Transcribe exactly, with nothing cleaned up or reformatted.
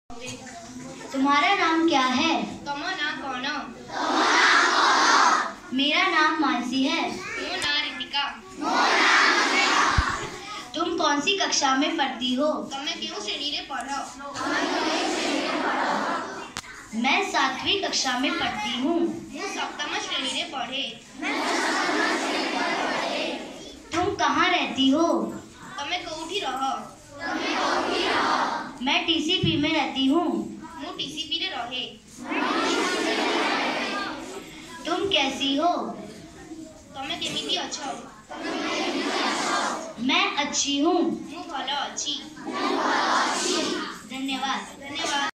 तुम्हारा नाम क्या है? तमो ना कौन? मेरा नाम मानसी है। मो ना रितिका। तुम कौन सी कक्षा में पढ़ती हो? तमे क्यों श्रेणी रे पढ़ो? मैं सातवीं कक्षा में पढ़ती हूँ। मु सप्तम श्रेणी रे पढ़े। तुम कहाँ रहती हो? तमे कोठी रहो? मैं टीसीपी में रहती हूँ। मु टीसीपी रे रहे। तुम कैसी हो? तमे केमिति अछो? मैं अच्छी हूँ। मु भलो अछि। धन्यवाद। धन्यवाद।